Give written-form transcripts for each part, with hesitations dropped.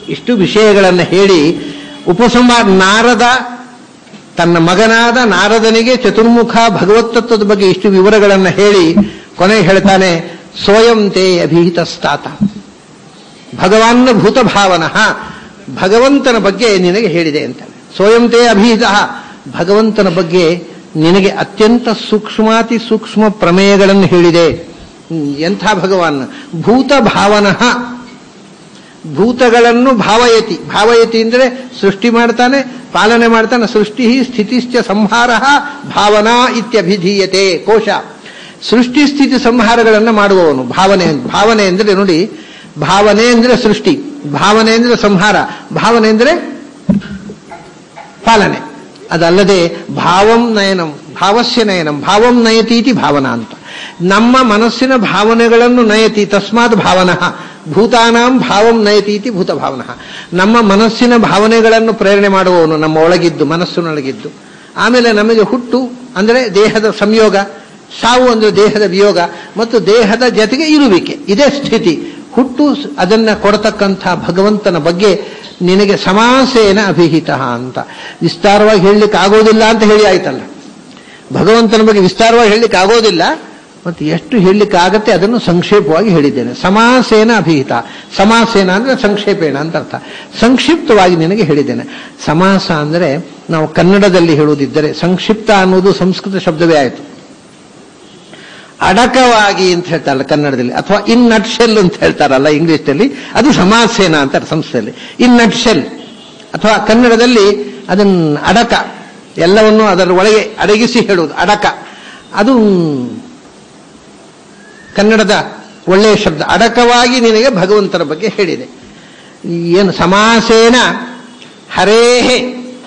ಇಷ್ಟು ವಿಷಯಗಳನ್ನು ಹೇಳಿ ಉಪಸಂಹಾರ ನಾರದ ತನ್ನ ಮಗನಾದ ನಾರದನಿಗೆ ಚತುರ್ಮುಖ ಭಗವತ್ತತ್ವದ ಬಗ್ಗೆ ಇಷ್ಟು ವಿವರಗಳನ್ನು ಹೇಳಿ ಕೊನೆಗೆ ಹೇಳ್ತಾನೆ, ಸ್ವಯಂ ತೇ ಅಭಿಹಿತಸ್ತಾತ ಭಗವಾನ್ನ ಭೂತ ಭಾವನಃ, ಭಗವಂತನ ಬಗ್ಗೆ ನಿನಗೆ ಹೇಳಿದೆ ಅಂತಾನೆ. ಸ್ವಯಂ ತೇ ಅಭಿಹಿತ, ಭಗವಂತನ ಬಗ್ಗೆ ನಿನಗೆ ಅತ್ಯಂತ ಸೂಕ್ಷ್ಮಾತಿ ಸೂಕ್ಷ್ಮ ಪ್ರಮೇಯಗಳನ್ನು ಹೇಳಿದೆ. ಎಂಥ ಭಗವಾನ್? ಭೂತ ಭಾವನಃ, ಭೂತಗಳನ್ನು ಭಾವಯತಿ, ಭಾವಯತಿ ಅಂದರೆ ಸೃಷ್ಟಿ ಮಾಡ್ತಾನೆ, ಪಾಲನೆ ಮಾಡ್ತಾನೆ. ಸೃಷ್ಟಿ ಸ್ಥಿತಿಶ್ಚ ಸಂಹಾರ ಭಾವನಾ ಇತ್ಯಭಿಧೀಯತೆ. ಕೋಶ ಸೃಷ್ಟಿ ಸ್ಥಿತಿ ಸಂಹಾರಗಳನ್ನು ಮಾಡುವವನು ಭಾವನೆ. ಭಾವನೆ ಅಂದರೆ ನೋಡಿ, ಭಾವನೆ ಅಂದರೆ ಸೃಷ್ಟಿ, ಭಾವನೆ ಅಂದರೆ ಸಂಹಾರ, ಭಾವನೆ ಅಂದರೆ ಪಾಲನೆ. ಅದಲ್ಲದೆ ಭಾವಂ ನಯನಂ, ಭಾವಸ್ಯ ನಯನಂ, ಭಾವಂ ನಯತೀತಿ ಭಾವನಾ ಅಂತ. ನಮ್ಮ ಮನಸ್ಸಿನ ಭಾವನೆಗಳನ್ನು ನಯತಿ, ತಸ್ಮಾತ್ ಭಾವನಃ. ಭೂತಾನಾಂ ಭಾವಂ ನಯತೀತಿ ಭೂತ ಭಾವನಃ. ನಮ್ಮ ಮನಸ್ಸಿನ ಭಾವನೆಗಳನ್ನು ಪ್ರೇರಣೆ ಮಾಡುವವನು ನಮ್ಮ ಒಳಗಿದ್ದು, ಮನಸ್ಸಿನೊಳಗಿದ್ದು. ಆಮೇಲೆ ನಮಗೆ ಹುಟ್ಟು ಅಂದರೆ ದೇಹದ ಸಂಯೋಗ, ಸಾವು ಅಂದರೆ ದೇಹದ ವಿಯೋಗ, ಮತ್ತು ದೇಹದ ಜೊತೆಗೆ ಇರುವಿಕೆ, ಇದೇ ಸ್ಥಿತಿ. ಹುಟ್ಟು ಅದನ್ನ ಕೊಡತಕ್ಕಂಥ ಭಗವಂತನ ಬಗ್ಗೆ ನಿನಗೆ ಸಮಾಸೇನ ಅಭಿಹಿತ ಅಂತ. ವಿಸ್ತಾರವಾಗಿ ಹೇಳಲಿಕ್ಕೆ ಆಗೋದಿಲ್ಲ ಅಂತ ಹೇಳಿ ಆಯ್ತಲ್ಲ. ಭಗವಂತನ ಬಗ್ಗೆ ವಿಸ್ತಾರವಾಗಿ ಹೇಳಲಿಕ್ಕೆ ಆಗೋದಿಲ್ಲ, ಮತ್ತು ಎಷ್ಟು ಹೇಳಲಿಕ್ಕೆ ಆಗತ್ತೆ ಅದನ್ನು ಸಂಕ್ಷೇಪವಾಗಿ ಹೇಳಿದ್ದೇನೆ. ಸಮಾಸೇನ ಅಭಿಹಿತ. ಸಮಾಸೇನ ಅಂದ್ರೆ ಸಂಕ್ಷೇಪೇಣ ಅಂತ ಅರ್ಥ. ಸಂಕ್ಷಿಪ್ತವಾಗಿ ನಿನಗೆ ಹೇಳಿದ್ದೇನೆ. ಸಮಾಸ ಅಂದರೆ ನಾವು ಕನ್ನಡದಲ್ಲಿ ಹೇಳುವುದಿದ್ದರೆ, ಸಂಕ್ಷಿಪ್ತ ಅನ್ನೋದು ಸಂಸ್ಕೃತ ಶಬ್ದವೇ ಆಯಿತು. ಅಡಕವಾಗಿ ಅಂತ ಹೇಳ್ತಾರಲ್ಲ ಕನ್ನಡದಲ್ಲಿ, ಅಥವಾ ಇನ್ ನಟ್ ಶೆಲ್ ಅಂತ ಹೇಳ್ತಾರಲ್ಲ ಇಂಗ್ಲಿಷ್ನಲ್ಲಿ, ಅದು ಸಮಾಸೇನ ಅಂತಾರೆ ಸಂಸ್ಥೆಯಲ್ಲಿ. ಇನ್ ನಟ್ ಶೆಲ್ ಅಥವಾ ಕನ್ನಡದಲ್ಲಿ ಅದನ್ನು ಅಡಕ, ಎಲ್ಲವನ್ನು ಅದರ ಒಳಗೆ ಅಡಗಿಸಿ ಹೇಳುವುದು ಅಡಕ. ಅದು ಕನ್ನಡದ ಒಳ್ಳೆಯ ಶಬ್ದ. ಅಡಕವಾಗಿ ನಿನಗೆ ಭಗವಂತನ ಬಗ್ಗೆ ಹೇಳಿದೆ. ಏನು ಸಮಾಸೇನ ಹರೇಹೇ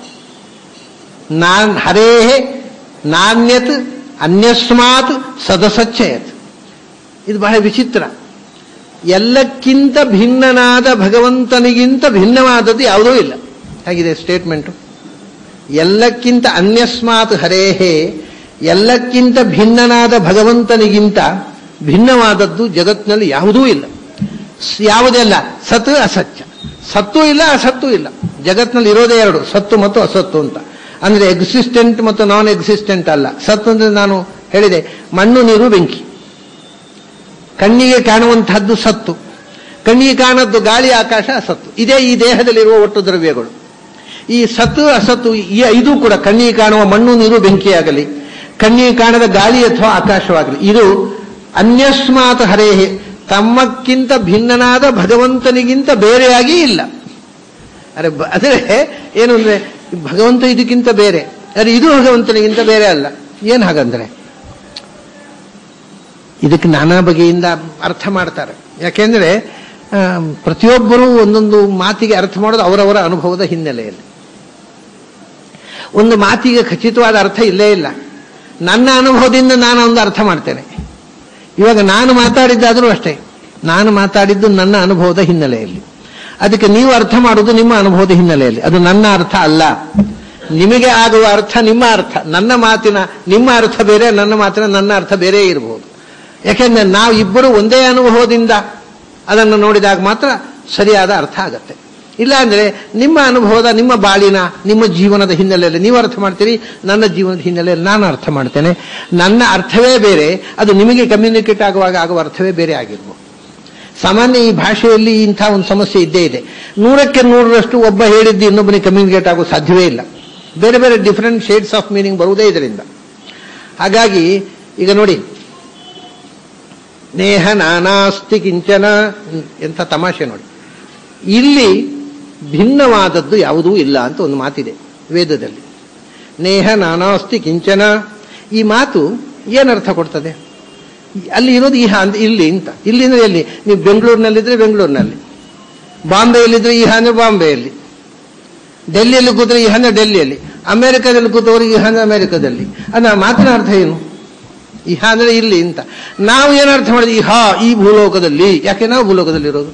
ಹರೇಹೇ ನಾಣ್ಯತ್ ಅನ್ಯಸ್ಮಾತ್ ಸದಸಚ್ಚಯತ್. ಇದು ಬಹಳ ವಿಚಿತ್ರ. ಎಲ್ಲಕ್ಕಿಂತ ಭಿನ್ನನಾದ ಭಗವಂತನಿಗಿಂತ ಭಿನ್ನವಾದದ್ದು ಯಾವುದೂ ಇಲ್ಲ. ಹಾಗಿದೆ ಸ್ಟೇಟ್ಮೆಂಟು. ಎಲ್ಲಕ್ಕಿಂತ ಅನ್ಯಸ್ಮಾತ್ ಹರೇಹೇ, ಎಲ್ಲಕ್ಕಿಂತ ಭಿನ್ನನಾದ ಭಗವಂತನಿಗಿಂತ ಭಿನ್ನವಾದದ್ದು ಜಗತ್ತಿನಲ್ಲಿ ಯಾವುದೂ ಇಲ್ಲ. ಯಾವುದೆಲ್ಲ? ಸತ್ ಅಸತ್ಯ. ಸತ್ತು ಇಲ್ಲ, ಅಸತ್ತು ಇಲ್ಲ. ಜಗತ್ತಿನಲ್ಲಿ ಇರೋದೇ ಎರಡು, ಸತ್ತು ಮತ್ತು ಅಸತ್ತು ಅಂತ. ಅಂದ್ರೆ ಎಕ್ಸಿಸ್ಟೆಂಟ್ ಮತ್ತು ನಾನ್ ಎಕ್ಸಿಸ್ಟೆಂಟ್ ಅಲ್ಲ. ಸತ್ತು ಅಂದ್ರೆ ನಾನು ಹೇಳಿದೆ, ಮಣ್ಣು ನೀರು ಬೆಂಕಿ. ಕಣ್ಣಿಗೆ ಕಾಣುವಂತಹದ್ದು ಸತ್ತು, ಕಣ್ಣಿಗೆ ಕಾಣದ್ದು ಗಾಳಿ ಆಕಾಶ ಅಸತ್ತು. ಇದೇ ಈ ದೇಹದಲ್ಲಿರುವ ಒಟ್ಟು ದ್ರವ್ಯಗಳು. ಈ ಸತ್ತು ಅಸತ್ತು ಈ ಐದು ಕೂಡ ಕಣ್ಣಿಗೆ ಕಾಣುವ ಮಣ್ಣು ನೀರು ಬೆಂಕಿಯಾಗಲಿ, ಕಣ್ಣಿಗೆ ಕಾಣದ ಗಾಳಿ ಅಥವಾ ಆಕಾಶವಾಗಲಿ, ಇದು ಅನ್ಯಸ್ಮಾತ್ ಹರೇಹೇ, ತಮ್ಮಕ್ಕಿಂತ ಭಿನ್ನನಾದ ಭಗವಂತನಿಗಿಂತ ಬೇರೆಯಾಗಿ ಇಲ್ಲ. ಆದರೆ ಏನು ಅಂದ್ರೆ ಭಗವಂತ ಇದಕ್ಕಿಂತ ಬೇರೆ, ಆದರೆ ಇದು ಭಗವಂತನಿಗಿಂತ ಬೇರೆ ಅಲ್ಲ. ಏನು ಹಾಗಂದ್ರೆ ಇದಕ್ಕೆ ನಾನಾ ಬಗೆಯಿಂದ ಅರ್ಥ ಮಾಡ್ತಾರೆ. ಯಾಕೆಂದ್ರೆ ಪ್ರತಿಯೊಬ್ಬರೂ ಒಂದೊಂದು ಮಾತಿಗೆ ಅರ್ಥ ಮಾಡೋದು ಅವರವರ ಅನುಭವದ ಹಿನ್ನೆಲೆಯಲ್ಲಿ. ಒಂದು ಮಾತಿಗೆ ಖಚಿತವಾದ ಅರ್ಥ ಇಲ್ಲೇ ಇಲ್ಲ. ನನ್ನ ಅನುಭವದಿಂದ ನಾನು ಒಂದು ಅರ್ಥ ಮಾಡ್ತೇನೆ. ಇವಾಗ ನಾನು ಮಾತಾಡಿದ್ದಾದರೂ ಅಷ್ಟೇ, ನಾನು ಮಾತಾಡಿದ್ದು ನನ್ನ ಅನುಭವದ ಹಿನ್ನೆಲೆಯಲ್ಲಿ. ಅದಕ್ಕೆ ನೀವು ಅರ್ಥ ಮಾಡುವುದು ನಿಮ್ಮ ಅನುಭವದ ಹಿನ್ನೆಲೆಯಲ್ಲಿ. ಅದು ನನ್ನ ಅರ್ಥ ಅಲ್ಲ. ನಿಮಗೆ ಆಗುವ ಅರ್ಥ ನಿಮ್ಮ ಅರ್ಥ. ನನ್ನ ಮಾತಿನ ನಿಮ್ಮ ಅರ್ಥ ಬೇರೆ, ನನ್ನ ಮಾತಿನ ನನ್ನ ಅರ್ಥ ಬೇರೆ ಇರಬಹುದು. ಯಾಕೆಂದ್ರೆ ನಾವು ಇಬ್ಬರು ಒಂದೇ ಅನುಭವದಿಂದ ಅದನ್ನು ನೋಡಿದಾಗ ಮಾತ್ರ ಸರಿಯಾದ ಅರ್ಥ ಆಗತ್ತೆ. ಇಲ್ಲ ಅಂದ್ರೆ ನಿಮ್ಮ ಅನುಭವದ, ನಿಮ್ಮ ಬಾಳಿನ, ನಿಮ್ಮ ಜೀವನದ ಹಿನ್ನೆಲೆಯಲ್ಲಿ ನೀವು ಅರ್ಥ ಮಾಡ್ತೀರಿ, ನನ್ನ ಜೀವನದ ಹಿನ್ನೆಲೆಯಲ್ಲಿ ನಾನು ಅರ್ಥ ಮಾಡ್ತೇನೆ. ನನ್ನ ಅರ್ಥವೇ ಬೇರೆ, ಅದು ನಿಮಗೆ ಕಮ್ಯುನಿಕೇಟ್ ಆಗುವಾಗ ಆಗುವ ಅರ್ಥವೇ ಬೇರೆ ಆಗಿರ್ಬೋದು. ಸಾಮಾನ್ಯ ಈ ಭಾಷೆಯಲ್ಲಿ ಇಂಥ ಒಂದು ಸಮಸ್ಯೆ ಇದ್ದೇ ಇದೆ. 100ಕ್ಕೆ 100ರಷ್ಟು ಒಬ್ಬ ಹೇಳಿದ್ದು ಇನ್ನೊಬ್ಬನಿಗೆ ಕಮ್ಯುನಿಕೇಟ್ ಆಗೋ ಸಾಧ್ಯವೇ ಇಲ್ಲ. ಬೇರೆ ಬೇರೆ ಡಿಫರೆಂಟ್ ಶೇಡ್ಸ್ ಆಫ್ ಮೀನಿಂಗ್ ಬರುವುದೇ ಇದರಿಂದ. ಹಾಗಾಗಿ ಈಗ ನೋಡಿ, ನೇಹ ನಾನಾಸ್ತಿ ಕಿಂಚನ, ಎಂಥ ತಮಾಷೆ ನೋಡಿ. ಇಲ್ಲಿ ಭಿನ್ನವಾದದ್ದು ಯಾವುದೂ ಇಲ್ಲ ಅಂತ ಒಂದು ಮಾತಿದೆ ವೇದದಲ್ಲಿ. ನೇಹ ನಾನಾಸ್ತಿ ಕಿಂಚನ, ಈ ಮಾತು ಏನರ್ಥ ಕೊಡ್ತದೆ? ಅಲ್ಲಿ ಇರೋದು ಈಹ ಅಂದ್ರೆ ಇಲ್ಲಿ ಅಂತ. ಇಲ್ಲಿ ಅಂದ್ರೆ ಎಲ್ಲಿ? ನೀವು ಬೆಂಗಳೂರಿನಲ್ಲಿದ್ರೆ ಬೆಂಗಳೂರಿನಲ್ಲಿ, ಬಾಂಬೆಯಲ್ಲಿದ್ರೆ ಈಹ ಅಂದ್ರೆ ಬಾಂಬೆಯಲ್ಲಿ, ಡೆಲ್ಲಿಯಲ್ಲಿ ಕೂತ್ರೆ ಈಹ ಅಂದ್ರೆ ಡೆಲ್ಲಿಯಲ್ಲಿ, ಅಮೆರಿಕದಲ್ಲಿ ಕೂತವ್ರಿಗೆ ಈಹ ಅಂದ್ರೆ ಅಮೆರಿಕದಲ್ಲಿ. ಅದರ ಮಾತಿನ ಅರ್ಥ ಏನು? ಈಹ ಅಂದ್ರೆ ಇಲ್ಲಿ ಅಂತ. ನಾವು ಏನರ್ಥ ಮಾಡಿದ್ವಿ? ಈಹ ಈ ಭೂಲೋಕದಲ್ಲಿ. ಯಾಕೆ ನಾವು ಭೂಲೋಕದಲ್ಲಿ ಇರೋದು?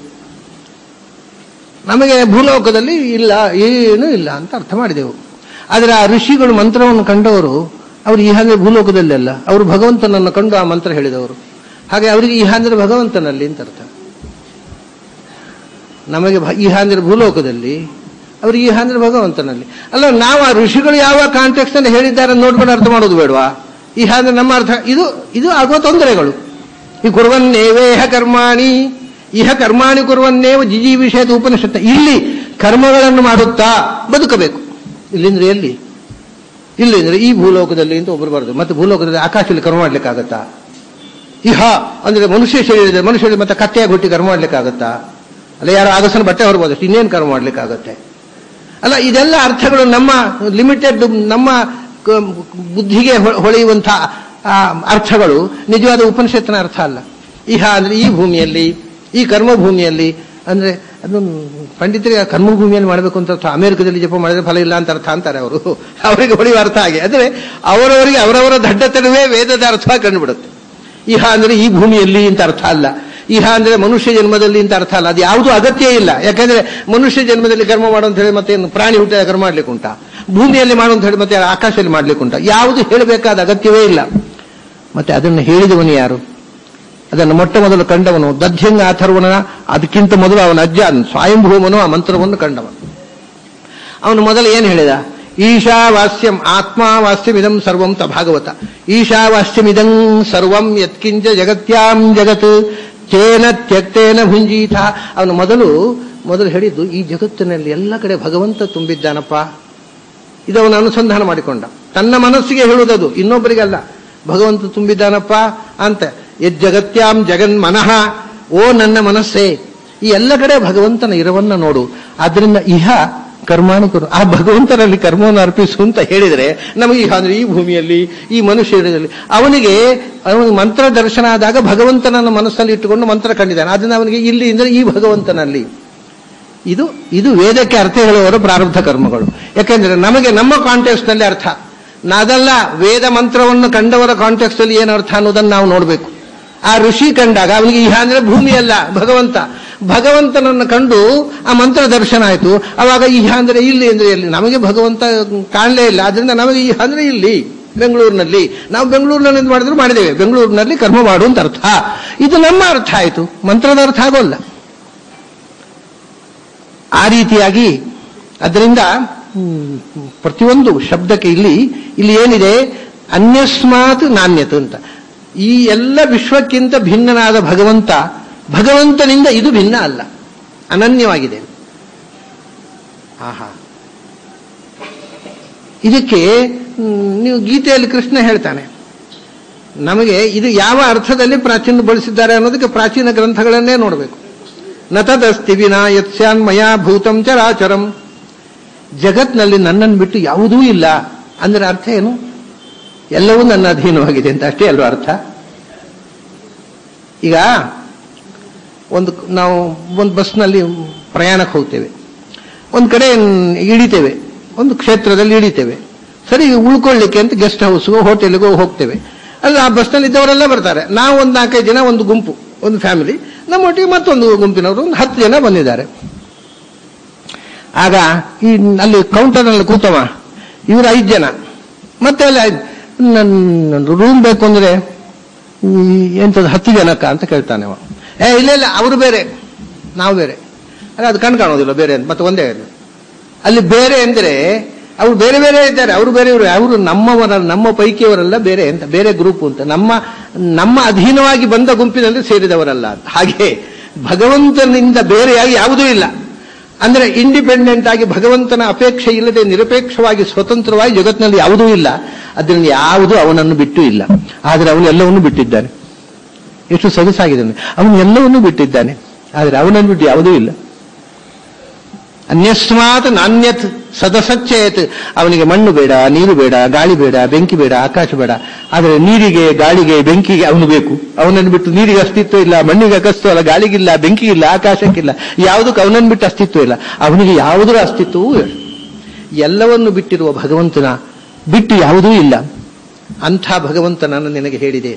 ನಮಗೆ ಭೂಲೋಕದಲ್ಲಿ ಇಲ್ಲ, ಏನೂ ಇಲ್ಲ ಅಂತ ಅರ್ಥ ಮಾಡಿದೆವು. ಆದರೆ ಆ ಋಷಿಗಳು ಮಂತ್ರವನ್ನು ಕಂಡವರು, ಅವರು ಈಹ ಅಂದ್ರೆ ಭೂಲೋಕದಲ್ಲಿ ಅಲ್ಲ, ಅವರು ಭಗವಂತನನ್ನು ಕಂಡು ಆ ಮಂತ್ರ ಹೇಳಿದವರು. ಹಾಗೆ ಅವರಿಗೆ ಈಹ ಅಂದ್ರೆ ಭಗವಂತನಲ್ಲಿ ಅಂತ ಅರ್ಥ. ನಮಗೆ ಇಹ ಅಂದ್ರೆ ಭೂಲೋಕದಲ್ಲಿ, ಅವ್ರಿಗೆ ಇಹ ಅಂದ್ರೆ ಭಗವಂತನಲ್ಲಿ. ಅಲ್ಲ, ನಾವು ಆ ಋಷಿಗಳು ಯಾವ ಕಾಂಟೆಕ್ಸ್ಟ್ ನಲ್ಲಿ ಹೇಳಿದ್ದಾರೆ ನೋಡ್ಕೊಂಡು ಅರ್ಥ ಮಾಡೋದು ಬೇಡವಾ? ಇಹ ಅಂದ್ರೆ ನಮ್ಮ ಅರ್ಥ, ಇದು ಆಗುವ ತೊಂದರೆಗಳು. ಈ ಕುರ್ವನ್ನೇವೇಹ ಕರ್ಮಾಣಿ ಇಹ ಕರ್ಮಾಣಿ ಕುರ್ವನ್ನೇವ ಜಿಜಿ ವಿಷಯದ ಉಪನಿಷತ್ತು. ಇಲ್ಲಿ ಕರ್ಮಗಳನ್ನು ಮಾಡುತ್ತಾ ಬದುಕಬೇಕು. ಇಲ್ಲಿಂದ್ರೆ ಎಲ್ಲಿ? ಇಲ್ಲಿಂದ್ರೆ ಈ ಭೂಲೋಕದಲ್ಲಿ ಅಂತ ಒಬ್ಬರು ಬರೋದು. ಮತ್ತೆ ಭೂಲೋಕದಲ್ಲಿ ಆಕಾಶದಲ್ಲಿ ಕರ್ಮ ಮಾಡ್ಲಿಕ್ಕಾಗತ್ತಾ? ಇಹ ಅಂದ್ರೆ ಮನುಷ್ಯ ಶರೀರ, ಮನುಷ್ಯರಿಗೆ ಮತ್ತೆ ಕತ್ತೆಯಾಗಿ ಹುಟ್ಟಿ ಕರ್ಮ ಮಾಡ್ಲಿಕ್ಕಾಗತ್ತಾ? ಅಲ್ಲ, ಯಾರು ಆಗಸನ ಬಟ್ಟೆ ಹೊರಬೋದಷ್ಟು ಇನ್ನೇನು ಕರ್ಮ ಮಾಡ್ಲಿಕ್ಕಾಗತ್ತೆ? ಅಲ್ಲ, ಇದೆಲ್ಲ ಅರ್ಥಗಳು ನಮ್ಮ ಲಿಮಿಟೆಡ್, ನಮ್ಮ ಬುದ್ಧಿಗೆ ಹೊಳೆಯುವಂತಹ ಅರ್ಥಗಳು, ನಿಜವಾದ ಉಪನಿಷತ್ತಿನ ಅರ್ಥ ಅಲ್ಲ. ಇಹ ಅಂದ್ರೆ ಈ ಭೂಮಿಯಲ್ಲಿ, ಈ ಕರ್ಮಭೂಮಿಯಲ್ಲಿ. ಅಂದ್ರೆ ಅದು ಪಂಡಿತರಿಗೆ ಕರ್ಮಭೂಮಿಯಲ್ಲಿ ಮಾಡಬೇಕು ಅಂತ ಅರ್ಥ. ಅಮೆರಿಕದಲ್ಲಿ ಜಪ ಮಾಡಿದ್ರೆ ಫಲ ಇಲ್ಲ ಅಂತ ಅರ್ಥ ಅಂತಾರೆ ಅವರು, ಅವರಿಗೆ ಹೊಳೆಯುವ ಅರ್ಥ ಹಾಗೆ. ಅಂದ್ರೆ ಅವರವರಿಗೆ ಅವರವರ ದಡ್ಡತನವೇ ವೇದದ ಅರ್ಥ ಕಂಡುಬಿಡುತ್ತೆ. ಇಹ ಅಂದ್ರೆ ಈ ಭೂಮಿಯಲ್ಲಿ ಅಂತ ಅರ್ಥ ಅಲ್ಲ. ಇಹ ಅಂದ್ರೆ ಮನುಷ್ಯ ಜನ್ಮದಲ್ಲಿ ಅಂತ ಅರ್ಥ ಅಲ್ಲ. ಅದು ಯಾವುದೂ ಅಗತ್ಯ ಇಲ್ಲ. ಯಾಕಂದ್ರೆ ಮನುಷ್ಯ ಜನ್ಮದಲ್ಲಿ ಕರ್ಮ ಮಾಡು ಅಂತ ಹೇಳಿ ಮತ್ತೆ ಪ್ರಾಣಿ ಹುಟ್ಟ ಕರ್ಮ ಮಾಡ್ಲಿಕ್ಕೆ ಉಂಟಾ? ಭೂಮಿಯಲ್ಲಿ ಮಾಡು ಅಂತ ಹೇಳಿ ಮತ್ತೆ ಆಕಾಶದಲ್ಲಿ ಮಾಡ್ಲಿಕ್ಕೆ ಉಂಟಾ? ಯಾವುದು ಹೇಳಬೇಕಾದ ಅಗತ್ಯವೇ ಇಲ್ಲ. ಮತ್ತೆ ಅದನ್ನು ಹೇಳಿದವನು ಯಾರು? ಅದನ್ನು ಮೊಟ್ಟ ಮೊದಲು ಕಂಡವನು ದಧ್ಯಂಗ ಅಥರ್ವಣ. ಅದಕ್ಕಿಂತ ಮೊದಲು ಅವನ ಅಜ್ಜ ಸ್ವಯಂಭೂಮನು ಆ ಮಂತ್ರವನ್ನು ಕಂಡವನು. ಅವನು ಮೊದಲು ಏನು ಹೇಳಿದ? ಈಶಾವಾಸ್ಯಂ ಆತ್ಮಾವಾಸ್ಯಮಿದಂ ಸರ್ವಂ ತ ಭಾಗವತ. ಈಶಾವಾಸ್ಯಮಿದಂ ಸರ್ವಂ ಯತ್ಕಿಂಚ ಜಗತ್ಯಾಂ ಜಗತ್ ತೇನ ತ್ಯಕ್ತೇನ ಭುಂಜೀತ. ಅವನು ಮೊದಲು ಹೇಳಿದ್ದು ಈ ಜಗತ್ತಿನಲ್ಲಿ ಎಲ್ಲ ಕಡೆ ಭಗವಂತ ತುಂಬಿದ್ದಾನಪ್ಪ. ಇದವನು ಅನುಸಂಧಾನ ಮಾಡಿಕೊಂಡ. ತನ್ನ ಮನಸ್ಸಿಗೆ ಹೇಳುವುದದು, ಇನ್ನೊಬ್ಬರಿಗಲ್ಲ. ಭಗವಂತ ತುಂಬಿದ್ದಾನಪ್ಪ ಅಂತ. ಯಜ್ಜಗತ್ಯಾಂ ಜಗನ್ ಮನಃ, ಓ ನನ್ನ ಮನಸ್ಸೇ, ಈ ಎಲ್ಲ ಕಡೆ ಭಗವಂತನ ಇರವನ್ನ ನೋಡು. ಆದ್ರಿಂದ ಇಹ ಕರ್ಮಾನುಕರು, ಆ ಭಗವಂತನಲ್ಲಿ ಕರ್ಮವನ್ನು ಅರ್ಪಿಸು ಅಂತ ಹೇಳಿದರೆ ನಮಗೆ ಅಂದ್ರೆ ಈ ಭೂಮಿಯಲ್ಲಿ, ಈ ಮನುಷ್ಯರಲ್ಲಿ ಅವನಿಗೆ ಮಂತ್ರ ದರ್ಶನ ಆದಾಗ ಭಗವಂತನನ್ನು ಮನಸ್ಸಲ್ಲಿ ಇಟ್ಟುಕೊಂಡು ಮಂತ್ರ ಕಂಡಿದ್ದಾನೆ. ಅದನ್ನ ಅವನಿಗೆ ಇಲ್ಲಿ ಅಂದ್ರೆ ಈ ಭಗವಂತನಲ್ಲಿ. ಇದು ವೇದಕ್ಕೆ ಅರ್ಥ ಹೇಳುವವರ ಪ್ರಾರಬ್ಧ ಕರ್ಮಗಳು. ಯಾಕೆಂದ್ರೆ ನಮಗೆ ನಮ್ಮ ಕಾಂಟೆಕ್ಸ್ಟ್ ನಲ್ಲಿ ಅರ್ಥ, ಅದಲ್ಲ ವೇದ ಮಂತ್ರವನ್ನು ಕಂಡವರ ಕಾಂಟೆಕ್ಸ್ಟ್ ಅಲ್ಲಿ ಏನು ಅರ್ಥ ಅನ್ನೋದನ್ನು ನಾವು ನೋಡಬೇಕು. ಆ ಋಷಿ ಕಂಡಾಗ ಅವನಿಗೆ ಇಹ ಅಂದ್ರೆ ಭೂಮಿಯಲ್ಲ ಭಗವಂತ. ಭಗವಂತನನ್ನು ಕಂಡು ಆ ಮಂತ್ರ ದರ್ಶನ ಆಯಿತು. ಅವಾಗ ಇಹ ಅಂದ್ರೆ ಇಲ್ಲಿ ಅಂದ್ರೆ ಎಲ್ಲಿ? ನಮಗೆ ಭಗವಂತ ಕಾಣಲೇ ಇಲ್ಲ. ಆದ್ರಿಂದ ನಮಗೆ ಇಹ ಅಂದ್ರೆ ಇಲ್ಲಿ ಬೆಂಗಳೂರಿನಲ್ಲಿ. ನಾವು ಬೆಂಗಳೂರಿನಲ್ಲಿ ಮಾಡಿದ್ರು ಮಾಡಿದ್ದೇವೆ, ಬೆಂಗಳೂರಿನಲ್ಲಿ ಕರ್ಮ ಮಾಡು ಅಂತ ಅರ್ಥ. ಇದು ನಮ್ಮ ಅರ್ಥ ಆಯಿತು, ಮಂತ್ರದ ಅರ್ಥ ಆಗೋಲ್ಲ. ಆ ರೀತಿಯಾಗಿ ಅದರಿಂದ ಪ್ರತಿಯೊಂದು ಶಬ್ದಕ್ಕೆ ಇಲ್ಲಿ ಏನಿದೆ? ಅನ್ಯಸ್ಮಾತ್ ನಾಣ್ಯತ್ ಅಂತ. ಈ ಎಲ್ಲ ವಿಶ್ವಕ್ಕಿಂತ ಭಿನ್ನನಾದ ಭಗವಂತನಿಂದ ಇದು ಭಿನ್ನ ಅಲ್ಲ, ಅನನ್ಯವಾಗಿದೆ. ಆಹಾ, ಇದಕ್ಕೆ ನೀವು ಗೀತೆಯಲ್ಲಿ ಕೃಷ್ಣ ಹೇಳ್ತಾನೆ, ನಮಗೆ ಇದು ಯಾವ ಅರ್ಥದಲ್ಲಿ ಪ್ರಾಚೀನ ಬಳಸಿದ್ದಾರೆ ಅನ್ನೋದಕ್ಕೆ ಪ್ರಾಚೀನ ಗ್ರಂಥಗಳನ್ನೇ ನೋಡಬೇಕು. ನತದಸ್ತಿ ವಿನಾ ಯತ್ಸ್ಯಾನ್ ಮಯಾ ಭೂತಂ ಚರಾಚರಂ. ಜಗತ್ನಲ್ಲಿ ನನ್ನನ್ನು ಬಿಟ್ಟು ಯಾವುದೂ ಇಲ್ಲ ಅಂದ್ರೆ ಅರ್ಥ ಏನು? ಎಲ್ಲವೂ ನನ್ನ ಅಧೀನವಾಗಿದೆ ಅಂತ ಅಷ್ಟೇ ಅಲ್ವ ಅರ್ಥ? ಈಗ ನಾವು ಒಂದು ಬಸ್ನಲ್ಲಿ ಪ್ರಯಾಣಕ್ಕೆ ಹೋಗ್ತೇವೆ, ಒಂದು ಕಡೆ ಇಳಿತೇವೆ, ಒಂದು ಕ್ಷೇತ್ರದಲ್ಲಿ ಇಳಿತೇವೆ. ಸರಿ, ಉಳ್ಕೊಳ್ಳಿಕ್ಕೆ ಅಂತ ಗೆಸ್ಟ್ ಹೌಸ್ಗೋ ಹೋಟೆಲ್ಗೋ ಹೋಗ್ತೇವೆ. ಅಲ್ಲಿ ಆ ಬಸ್ನಲ್ಲಿ ಇದ್ದವರೆಲ್ಲ ಬರ್ತಾರೆ. ನಾವು ಒಂದು 4-5 ಜನ, ಒಂದು ಗುಂಪು, ಒಂದು ಫ್ಯಾಮಿಲಿ. ನಮ್ಮೊಟ್ಟಿಗೆ ಮತ್ತೊಂದು ಗುಂಪಿನವರು ಒಂದು 10 ಜನ ಬಂದಿದ್ದಾರೆ. ಆಗ ಅಲ್ಲಿ ಕೌಂಟರ್ನಲ್ಲಿ ಕೂತವ ಇವರು 5 ಜನ. ಮತ್ತೆ ಅಲ್ಲಿ ರೂಮ್ ಬೇಕು ಅಂದ್ರೆ ಎಂಥದ್ದು 10 ಜನಕ್ಕ ಅಂತ ಕೇಳ್ತಾನೆ ಅವ. ಇಲ್ಲ ಅವರು ಬೇರೆ, ನಾವು ಬೇರೆ. ಅದು ಕಣ್ ಕಾಣೋದಿಲ್ಲ ಬೇರೆ ಅಂತ. ಮತ್ತೆ ಒಂದೇ ಅಲ್ಲಿ ಬೇರೆ ಅಂದ್ರೆ ಅವ್ರು ಬೇರೆ ಬೇರೆ ಇದ್ದಾರೆ. ಅವರು ಬೇರೆ, ಅವರು ನಮ್ಮ ಪೈಕಿಯವರಲ್ಲ, ಬೇರೆ ಅಂತ, ಬೇರೆ ಗ್ರೂಪ್ ಅಂತ, ನಮ್ಮ ಅಧೀನವಾಗಿ ಬಂದ ಗುಂಪಿನಲ್ಲಿ ಸೇರಿದವರಲ್ಲ ಅಂತ. ಹಾಗೆ ಭಗವಂತನಿಂದ ಬೇರೆಯಾಗಿ ಯಾವುದೂ ಇಲ್ಲ. ಅಂದ್ರೆ ಇಂಡಿಪೆಂಡೆಂಟ್ ಆಗಿ ಭಗವಂತನ ಅಪೇಕ್ಷೆ ಇಲ್ಲದೆ ನಿರಪೇಕ್ಷವಾಗಿ ಸ್ವತಂತ್ರವಾಗಿ ಜಗತ್ತಿನಲ್ಲಿ ಯಾವುದೂ ಇಲ್ಲ. ಅದರಿಂದ ಯಾವುದೂ ಅವನನ್ನು ಬಿಟ್ಟು ಇಲ್ಲ. ಆದರೆ ಅವನು ಎಲ್ಲವನ್ನೂ ಬಿಟ್ಟಿದ್ದಾನೆ. ಎಷ್ಟು ಸೊಗಸಾಗಿದೆ! ಅವನು ಎಲ್ಲವನ್ನೂ ಬಿಟ್ಟಿದ್ದಾನೆ, ಆದರೆ ಅವನನ್ನು ಬಿಟ್ಟು ಯಾವುದೂ ಇಲ್ಲ. ಅನ್ಯಸ್ಮಾತ್ ನಾಣ್ಯತ್ ಸದಸಚ್ಚಯತ್. ಅವನಿಗೆ ಮಣ್ಣು ಬೇಡ, ನೀರು ಬೇಡ, ಗಾಳಿ ಬೇಡ, ಬೆಂಕಿ ಬೇಡ, ಆಕಾಶ ಬೇಡ. ಆದರೆ ನೀರಿಗೆ, ಗಾಳಿಗೆ, ಬೆಂಕಿಗೆ ಅವನು ಬೇಕು. ಅವನನ್ನು ಬಿಟ್ಟು ನೀರಿಗೆ ಅಸ್ತಿತ್ವ ಇಲ್ಲ, ಮಣ್ಣಿಗೆ ಅಗಸ್ತ್ವ ಇಲ್ಲ, ಗಾಳಿಗಿಲ್ಲ, ಬೆಂಕಿಗಿಲ್ಲ, ಆಕಾಶಕ್ಕಿಲ್ಲ, ಯಾವುದಕ್ಕೆ ಅವನನ್ನು ಬಿಟ್ಟು ಅಸ್ತಿತ್ವ ಇಲ್ಲ. ಅವನಿಗೆ ಯಾವುದರ ಅಸ್ತಿತ್ವವೂ ಇಲ್ಲ. ಎಲ್ಲವನ್ನು ಬಿಟ್ಟಿರುವ ಭಗವಂತನ ಬಿಟ್ಟು ಯಾವುದೂ ಇಲ್ಲ. ಅಂಥ ಭಗವಂತನನ್ನು ನಿನಗೆ ಹೇಳಿದೆ.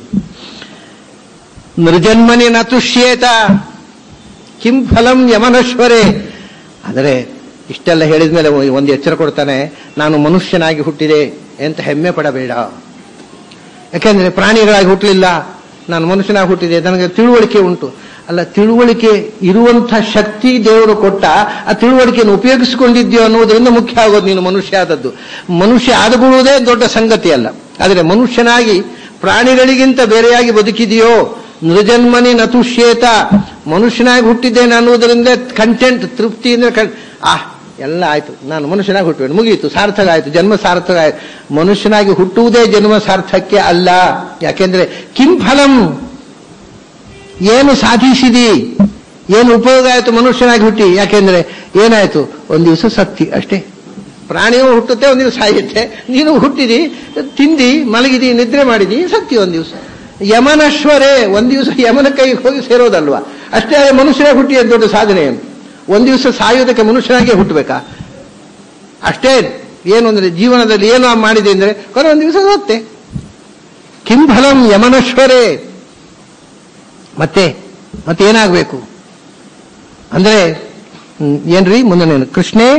ನೃಜನ್ಮನಿ ನ ತುಷ್ಯೇತ ಕಿಂ ಫಲಂ ಯಮನಶ್ವರೇ. ಆದರೆ ಇಷ್ಟೆಲ್ಲ ಹೇಳಿದ ಮೇಲೆ ಒಂದು ಎಚ್ಚರ ಕೊಡ್ತಾನೆ, ನಾನು ಮನುಷ್ಯನಾಗಿ ಹುಟ್ಟಿದೆ ಅಂತ ಹೆಮ್ಮೆ ಪಡಬೇಡ. ಯಾಕೆಂದ್ರೆ ಪ್ರಾಣಿಗಳಾಗಿ ಹುಟ್ಟಲಿಲ್ಲ, ನಾನು ಮನುಷ್ಯನಾಗಿ ಹುಟ್ಟಿದೆ, ನನಗೆ ತಿಳುವಳಿಕೆ ಉಂಟು. ಅಲ್ಲ, ತಿಳುವಳಿಕೆ ಇರುವಂಥ ಶಕ್ತಿ ದೇವರು ಕೊಟ್ಟ, ಆ ತಿಳುವಳಿಕೆಯನ್ನು ಉಪಯೋಗಿಸಿಕೊಂಡಿದ್ಯೋ ಅನ್ನೋದರಿಂದ ಮುಖ್ಯ ಆಗೋದು ನೀನು ಮನುಷ್ಯ ಆದದ್ದು. ಮನುಷ್ಯ ಆದಗೊಳ್ಳುವುದೇ ದೊಡ್ಡ ಸಂಗತಿ ಅಲ್ಲ. ಆದರೆ ಮನುಷ್ಯನಾಗಿ ಪ್ರಾಣಿಗಳಿಗಿಂತ ಬೇರೆಯಾಗಿ ಬದುಕಿದೆಯೋ, ನೃಜನ್ಮನಿ ನತುಷ್ಯೇತ, ಮನುಷ್ಯನಾಗಿ ಹುಟ್ಟಿದ್ದೇನೆ ಅನ್ನೋದರಿಂದ ಕಂಟೆಂಟ್, ತೃಪ್ತಿಯಿಂದ ಎಲ್ಲ ಆಯ್ತು, ನಾನು ಮನುಷ್ಯನಾಗಿ ಹುಟ್ಟುವೆ, ಮುಗಿಯಿತು, ಸಾರ್ಥಕ ಆಯ್ತು, ಜನ್ಮ ಸಾರ್ಥಕ ಆಯ್ತು. ಮನುಷ್ಯನಾಗಿ ಹುಟ್ಟುವುದೇ ಜನ್ಮ ಸಾರ್ಥಕ್ಯ ಅಲ್ಲ. ಯಾಕೆಂದ್ರೆ ಕಿಂ ಫಲಂ, ಏನು ಸಾಧಿಸಿದಿ, ಏನು ಉಪಯೋಗ ಆಯಿತು ಮನುಷ್ಯನಾಗಿ ಹುಟ್ಟಿ? ಯಾಕೆಂದ್ರೆ ಏನಾಯ್ತು, ಒಂದು ದಿವಸ ಸತ್ತಿ ಅಷ್ಟೇ. ಪ್ರಾಣಿಯೂ ಹುಟ್ಟುತ್ತೆ, ಒಂದು ದಿವಸ ಸಾಯುತ್ತೆ. ನೀನು ಹುಟ್ಟಿದಿ, ತಿಂದಿ, ಮಲಗಿದಿ, ನಿದ್ರೆ ಮಾಡಿದಿ, ಸತ್ತಿ ಒಂದು ದಿವಸ. ಯಮನಶ್ವರೇ, ಒಂದು ದಿವಸ ಯಮನ ಕೈಗೆ ಹೋಗಿ ಸೇರೋದಲ್ವಾ, ಅಷ್ಟೇ. ಮನುಷ್ಯನಾಗಿ ಹುಟ್ಟಿ ಅದು ದೊಡ್ಡ ಸಾಧನೆ ಏನು? ಒಂದು ದಿವಸ ಸಾಯೋದಕ್ಕೆ ಮನುಷ್ಯನಾಗೆ ಹುಟ್ಟಬೇಕಾ? ಅಷ್ಟೇ. ಏನು ಅಂದ್ರೆ ಜೀವನದಲ್ಲಿ ಏನು ಮಾಡಿದೆ ಅಂದ್ರೆ ಕೊನೆ ಒಂದು ದಿವಸ ಸತ್ತೆ. ಕಿಂ ಫಲಂ ಯಮನಶ್ವರೇ. ಮತ್ತೆ ಏನಾಗಬೇಕು ಅಂದ್ರೆ ಏನ್ರಿ ಮುಂದನೇನು?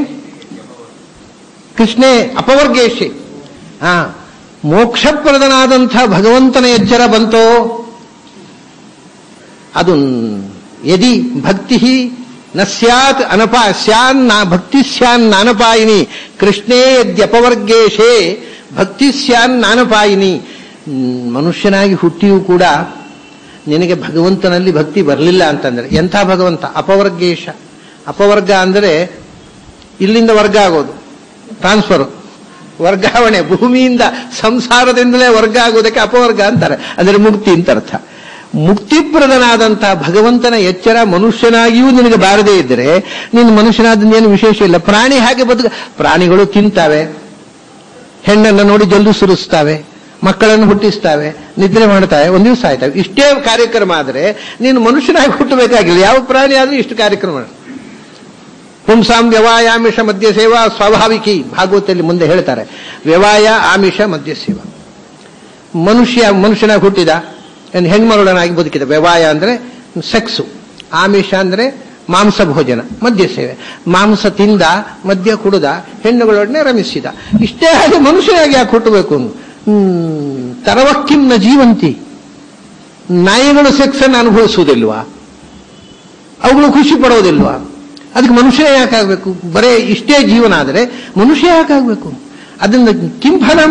ಕೃಷ್ಣೇ ಅಪವರ್ಗೇಶಿ. ಮೋಕ್ಷಪ್ರದನಾದಂಥ ಭಗವಂತನ ಎಚ್ಚರ ಬಂತೋ ಅದು ಯದಿ ಭಕ್ತಿ ನ ಸ್ಯಾತ್ ಭಕ್ತಿ ಸ್ಯಾನ್ನಪಾಯಿನಿ. ಕೃಷ್ಣೇ ಯದ್ಯಪವರ್ಗೇಶೇ ಭಕ್ತಿ ಸ್ಯಾನ್ನಪಾಯಿನಿ. ಮನುಷ್ಯನಾಗಿ ಹುಟ್ಟಿಯೂ ಕೂಡ ನಿನಗೆ ಭಗವಂತನಲ್ಲಿ ಭಕ್ತಿ ಬರಲಿಲ್ಲ ಅಂತಂದ್ರೆ ಎಂಥ ಭಗವಂತ? ಅಪವರ್ಗೇಶ. ಅಪವರ್ಗ ಅಂದರೆ ಇಲ್ಲಿಂದ ವರ್ಗ ಆಗೋದು, ಟ್ರಾನ್ಸ್ಫರ್, ವರ್ಗಾವಣೆ. ಭೂಮಿಯಿಂದ ಸಂಸಾರದಿಂದಲೇ ವರ್ಗ ಆಗೋದಕ್ಕೆ ಅಪವರ್ಗ ಅಂತಾರೆ. ಅಂದರೆ ಮುಕ್ತಿ ಅಂತ ಅರ್ಥ. ಮುಕ್ತಿಪ್ರದನಾದಂಥ ಭಗವಂತನ ಎಚ್ಚರ ಮನುಷ್ಯನಾಗಿಯೂ ನಿನಗೆ ಬಾರದೇ ಇದ್ದರೆ ನೀನು ಮನುಷ್ಯನಾದಂದೇನು ವಿಶೇಷ ಇಲ್ಲ. ಪ್ರಾಣಿ ಹಾಗೆ ಪ್ರಾಣಿಗಳು ತಿಂತಾವೆ, ಹೆಣ್ಣನ್ನು ನೋಡಿ ಜಲ್ದು ಸುರಿಸ್ತಾವೆ, ಮಕ್ಕಳನ್ನು ಹುಟ್ಟಿಸ್ತಾವೆ, ನಿದ್ರೆ ಮಾಡ್ತಾವೆ, ಒಂದು ದಿವಸ ಆಯ್ತಾವೆ. ಇಷ್ಟೇ ಕಾರ್ಯಕ್ರಮ ಆದರೆ ನೀನು ಮನುಷ್ಯನಾಗಿ ಹುಟ್ಟಬೇಕಾಗಿಲ್ಲ. ಯಾವ ಪ್ರಾಣಿ ಆದರೂ ಇಷ್ಟು ಕಾರ್ಯಕ್ರಮ. ಪುಂಸಾಂ ವ್ಯವಾಯ ಆಮಿಷ ಮಧ್ಯ ಸೇವಾ ಸ್ವಾಭಾವಿಕಿ. ಭಾಗವತದಲ್ಲಿ ಮುಂದೆ ಹೇಳ್ತಾರೆ, ವ್ಯವಾಯ ಆಮಿಷ ಮಧ್ಯ ಸೇವಾ. ಮನುಷ್ಯನಾಗಿ ಹುಟ್ಟಿದ, ಹೆಣ್ಮಗಳನ್ನಾಗಿ ಬದುಕಿದ. ವ್ಯವಾಯ ಅಂದ್ರೆ ಸೆಕ್ಸು, ಆಮಿಷ ಅಂದ್ರೆ ಮಾಂಸ ಭೋಜನ, ಮದ್ಯ ಸೇವೆ. ಮಾಂಸ ತಿಂದ, ಮದ್ಯ ಕುಡಿದ, ಹೆಣ್ಣುಗಳೊಡನೆ ರಮಿಸಿದ. ಇಷ್ಟೇ ಹಾಗೆ ಮನುಷ್ಯನಾಗಿ ಯಾಕೆ ಹುಟ್ಟಬೇಕು? ತರವಕ್ಕಿಂ ನ ಜೀವಂತಿ. ನಾಯಿಗಳು ಸೆಕ್ಸ್ ಅನ್ನು ಅನುಭವಿಸುವುದಿಲ್ವಾ? ಅವುಗಳು ಖುಷಿ ಪಡೋದಿಲ್ವಾ? ಅದಕ್ಕೆ ಮನುಷ್ಯ ಯಾಕಾಗಬೇಕು? ಬರೇ ಇಷ್ಟೇ ಜೀವನ ಆದರೆ ಮನುಷ್ಯ ಯಾಕಾಗಬೇಕು? ಅದರಿಂದ ಕಿಂ ಫಲಂ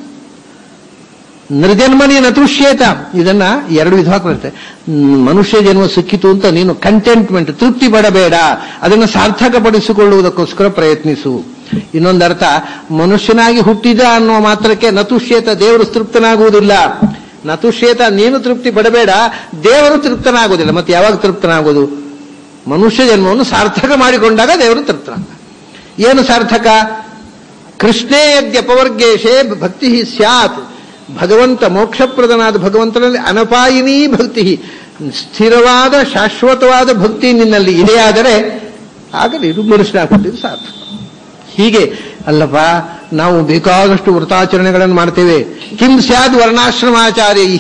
ನೃಜನ್ಮನಿ ನತುಷ್ಯೇತ. ಇದನ್ನ ಎರಡು ವಿಧವಾಗಿ ಬರುತ್ತೆ. ಮನುಷ್ಯ ಜನ್ಮ ಸಿಕ್ಕಿತು ಅಂತ ನೀನು ಕಂಟೆಂಟ್ಮೆಂಟ್, ತೃಪ್ತಿ ಪಡಬೇಡ, ಅದನ್ನು ಸಾರ್ಥಕಪಡಿಸಿಕೊಳ್ಳುವುದಕ್ಕೋಸ್ಕರ ಪ್ರಯತ್ನಿಸು. ಇನ್ನೊಂದರ್ಥ, ಮನುಷ್ಯನಾಗಿ ಹುಟ್ಟಿದ ಅನ್ನುವ ಮಾತ್ರಕ್ಕೆ ನತುಷ್ಯೇತ, ದೇವರು ತೃಪ್ತನಾಗುವುದಿಲ್ಲ. ನತುಷ್ಯೇತ, ನೀನು ತೃಪ್ತಿ ಪಡಬೇಡ, ದೇವರು ತೃಪ್ತನಾಗುವುದಿಲ್ಲ. ಮತ್ತೆ ಯಾವಾಗ ತೃಪ್ತನಾಗುವುದು? ಮನುಷ್ಯ ಜನ್ಮವನ್ನು ಸಾರ್ಥಕ ಮಾಡಿಕೊಂಡಾಗ ದೇವರು ತೃಪ್ತನಾಗ. ಏನು ಸಾರ್ಥಕ? ಕೃಷ್ಣೇ ಯದ್ಯಪವರ್ಗೇಶೇ ಭಕ್ತಿ ಸ್ಯಾತ್. ಭಗವಂತ, ಮೋಕ್ಷಪ್ರದನಾದ ಭಗವಂತನಲ್ಲಿ ಅನಪಾಯಿನೀ ಭಕ್ತಿ, ಸ್ಥಿರವಾದ ಶಾಶ್ವತವಾದ ಭಕ್ತಿ ನಿನ್ನಲ್ಲಿ ಇದೆಯಾದರೆ ಆಗ ನೀನು ಮನುಷ್ಯನಾಗ್ಬಿಟ್ಟಿದ್ದು ಸಾರ್ಥಕ. ಹೀಗೆ ಅಲ್ಲಪ್ಪ, ನಾವು ಬೇಕಾದಷ್ಟು ವ್ರತಾಚರಣೆಗಳನ್ನು ಮಾಡ್ತೇವೆ. ಕಿಂ ಸ್ಯಾದ್ ವರ್ಣಾಶ್ರಮಾಚಾರ್ಯೈ,